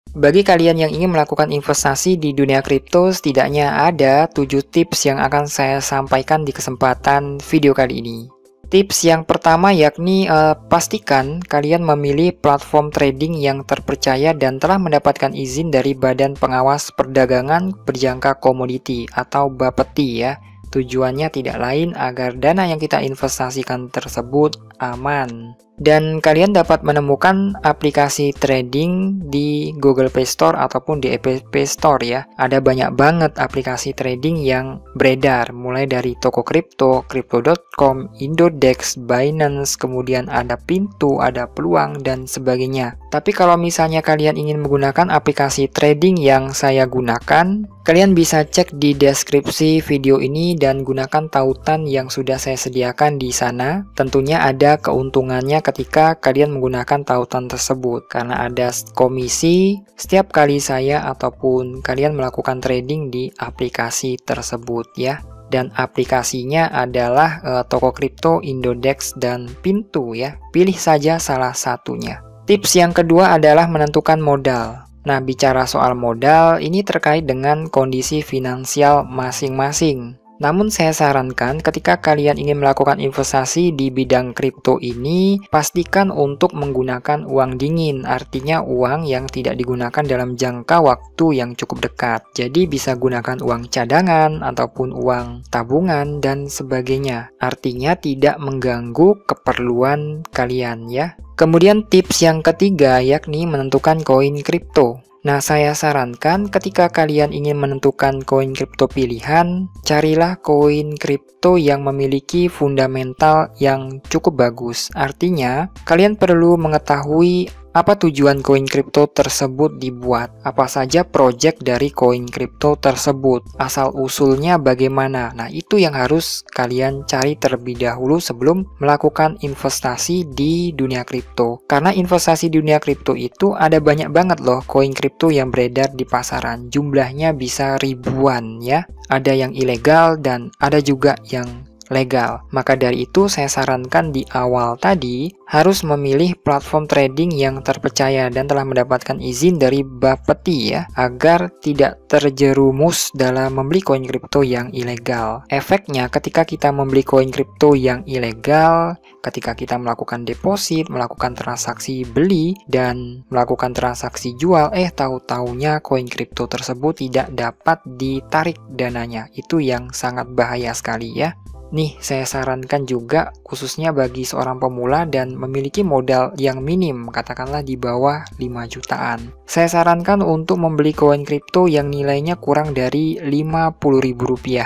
Bagi kalian yang ingin melakukan investasi di dunia kripto, setidaknya ada 7 tips yang akan saya sampaikan di kesempatan video kali ini. Tips yang pertama yakni pastikan kalian memilih platform trading yang terpercaya dan telah mendapatkan izin dari Badan Pengawas Perdagangan Berjangka Komoditi atau Bapeti ya. Tujuannya tidak lain agar dana yang kita investasikan tersebut aman. Dan kalian dapat menemukan aplikasi trading di Google Play Store ataupun di Apple Play Store ya. Ada banyak banget aplikasi trading yang beredar, mulai dari toko kripto, crypto.com, Indodex, Binance, kemudian ada Pintu, ada Peluang, dan sebagainya. Tapi kalau misalnya kalian ingin menggunakan aplikasi trading yang saya gunakan, kalian bisa cek di deskripsi video ini dan gunakan tautan yang sudah saya sediakan di sana. Tentunya ada keuntungannya ketika kalian menggunakan tautan tersebut, karena ada komisi setiap kali saya ataupun kalian melakukan trading di aplikasi tersebut ya. Dan aplikasinya adalah toko kripto, Indodex, dan Pintu ya. Pilih saja salah satunya. Tips yang kedua adalah menentukan modal. Nah, bicara soal modal, ini terkait dengan kondisi finansial masing-masing. Namun saya sarankan ketika kalian ingin melakukan investasi di bidang kripto ini, pastikan untuk menggunakan uang dingin, artinya uang yang tidak digunakan dalam jangka waktu yang cukup dekat. Jadi bisa gunakan uang cadangan ataupun uang tabungan dan sebagainya. Artinya tidak mengganggu keperluan kalian ya. Kemudian tips yang ketiga yakni menentukan koin kripto. Nah, saya sarankan ketika kalian ingin menentukan koin kripto pilihan, carilah koin kripto yang memiliki fundamental yang cukup bagus. Artinya, kalian perlu mengetahui apa tujuan koin kripto tersebut dibuat, apa saja project dari koin kripto tersebut, asal-usulnya bagaimana. Nah, itu yang harus kalian cari terlebih dahulu sebelum melakukan investasi di dunia kripto. Karena investasi di dunia kripto itu ada banyak banget loh koin kripto yang beredar di pasaran. Jumlahnya bisa ribuan ya. Ada yang ilegal dan ada juga yang legal. Maka dari itu saya sarankan di awal tadi harus memilih platform trading yang terpercaya dan telah mendapatkan izin dari Bapeti ya, agar tidak terjerumus dalam membeli koin kripto yang ilegal. Efeknya ketika kita membeli koin kripto yang ilegal, ketika kita melakukan deposit, melakukan transaksi beli dan melakukan transaksi jual, tahu-taunya koin kripto tersebut tidak dapat ditarik dananya. Itu yang sangat bahaya sekali ya. Nih, saya sarankan juga khususnya bagi seorang pemula dan memiliki modal yang minim, katakanlah di bawah 5 jutaan. Saya sarankan untuk membeli koin kripto yang nilainya kurang dari Rp50.000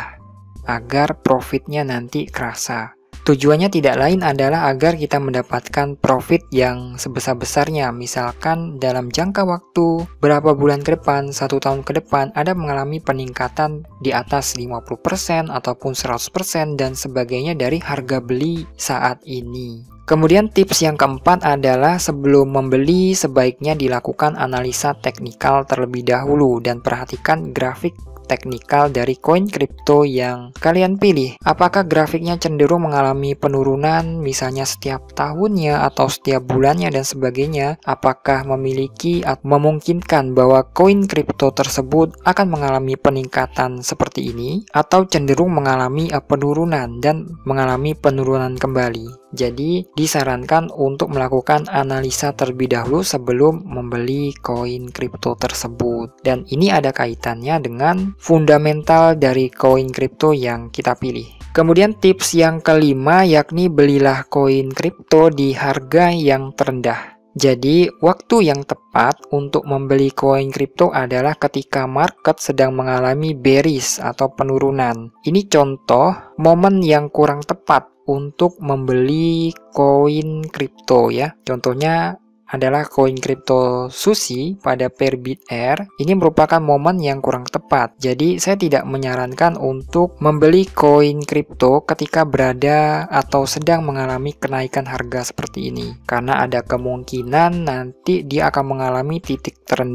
agar profitnya nanti kerasa. Tujuannya tidak lain adalah agar kita mendapatkan profit yang sebesar-besarnya. Misalkan dalam jangka waktu berapa bulan ke depan, 1 tahun ke depan, ada mengalami peningkatan di atas 50% ataupun 100% dan sebagainya dari harga beli saat ini. Kemudian tips yang keempat adalah sebelum membeli sebaiknya dilakukan analisa teknikal terlebih dahulu dan perhatikan grafik teknikal dari koin kripto yang kalian pilih. Apakah grafiknya cenderung mengalami penurunan misalnya setiap tahunnya atau setiap bulannya dan sebagainya? Apakah memiliki atau memungkinkan bahwa koin kripto tersebut akan mengalami peningkatan seperti ini atau cenderung mengalami penurunan dan mengalami penurunan kembali? Jadi disarankan untuk melakukan analisa terlebih dahulu sebelum membeli koin kripto tersebut. Dan ini ada kaitannya dengan fundamental dari koin kripto yang kita pilih. Kemudian tips yang kelima yakni belilah koin kripto di harga yang terendah. Jadi, waktu yang tepat untuk membeli koin kripto adalah ketika market sedang mengalami bearish atau penurunan. Ini contoh momen yang kurang tepat untuk membeli koin kripto ya. Contohnya adalah koin kripto Sushi pada pair Bit-Air. Ini merupakan momen yang kurang tepat. Jadi saya tidak menyarankan untuk membeli koin kripto ketika berada atau sedang mengalami kenaikan harga seperti ini. Karena ada kemungkinan nanti dia akan mengalami titik terendah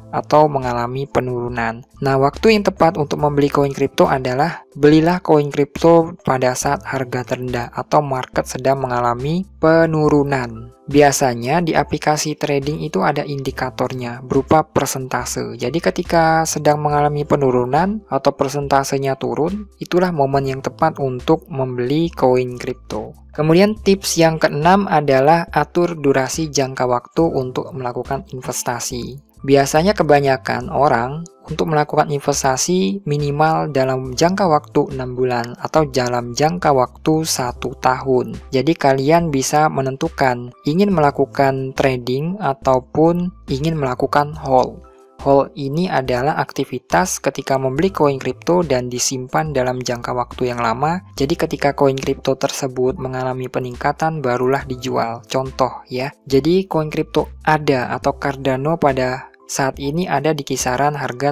atau mengalami penurunan. Nah, waktu yang tepat untuk membeli koin kripto adalah belilah koin kripto pada saat harga terendah atau market sedang mengalami penurunan. Biasanya di aplikasi trading itu ada indikatornya berupa persentase. Jadi ketika sedang mengalami penurunan atau persentasenya turun, itulah momen yang tepat untuk membeli koin kripto. Kemudian tips yang keenam adalah atur durasi jangka waktu untuk melakukan investasi. Biasanya kebanyakan orang untuk melakukan investasi minimal dalam jangka waktu 6 bulan atau dalam jangka waktu 1 tahun. Jadi kalian bisa menentukan ingin melakukan trading ataupun ingin melakukan hold. Hold ini adalah aktivitas ketika membeli koin kripto dan disimpan dalam jangka waktu yang lama. Jadi ketika koin kripto tersebut mengalami peningkatan barulah dijual. Contoh ya. Jadi koin kripto ADA atau Cardano pada saat ini ada di kisaran harga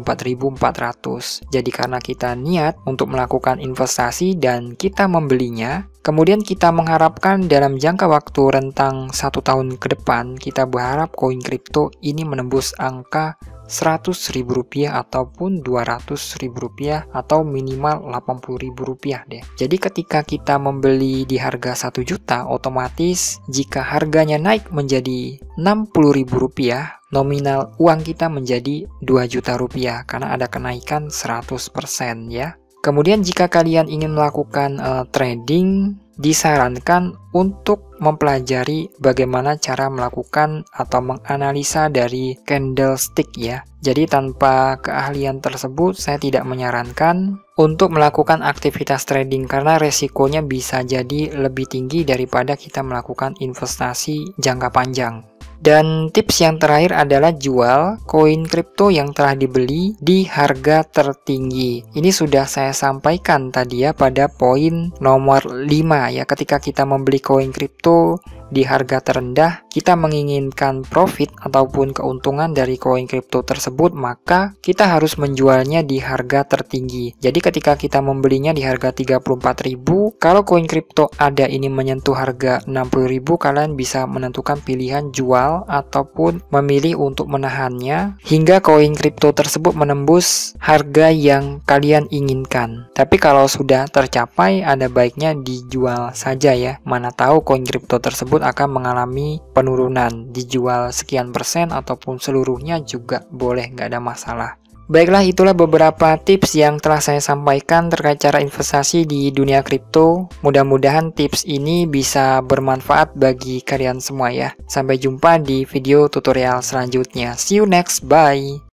34.400. Jadi karena kita niat untuk melakukan investasi dan kita membelinya, kemudian kita mengharapkan dalam jangka waktu rentang 1 tahun ke depan, kita berharap koin kripto ini menembus angka Rp100.000 ataupun Rp200.000 atau minimal Rp80.000 deh. Jadi ketika kita membeli di harga 1 juta, otomatis jika harganya naik menjadi Rp60.000, nominal uang kita menjadi Rp2 juta karena ada kenaikan 100% ya. Kemudian jika kalian ingin melakukan trading, disarankan untuk mempelajari bagaimana cara melakukan atau menganalisa dari candlestick ya. Jadi tanpa keahlian tersebut saya tidak menyarankan untuk melakukan aktivitas trading karena resikonya bisa jadi lebih tinggi daripada kita melakukan investasi jangka panjang. Dan tips yang terakhir adalah jual koin kripto yang telah dibeli di harga tertinggi. Ini sudah saya sampaikan tadi ya pada poin nomor 5 ya. Ketika kita membeli koin kripto di harga terendah, kita menginginkan profit ataupun keuntungan dari koin kripto tersebut, maka kita harus menjualnya di harga tertinggi. Jadi ketika kita membelinya di harga 34.000, kalau koin kripto ada ini menyentuh harga 60.000, kalian bisa menentukan pilihan jual ataupun memilih untuk menahannya hingga koin kripto tersebut menembus harga yang kalian inginkan. Tapi kalau sudah tercapai, ada baiknya dijual saja ya. Mana tahu koin kripto tersebut akan mengalami penurunan, dijual sekian persen ataupun seluruhnya juga boleh, nggak ada masalah. Baiklah, itulah beberapa tips yang telah saya sampaikan terkait cara investasi di dunia kripto. Mudah-mudahan tips ini bisa bermanfaat bagi kalian semua ya. Sampai jumpa di video tutorial selanjutnya. See you next, bye!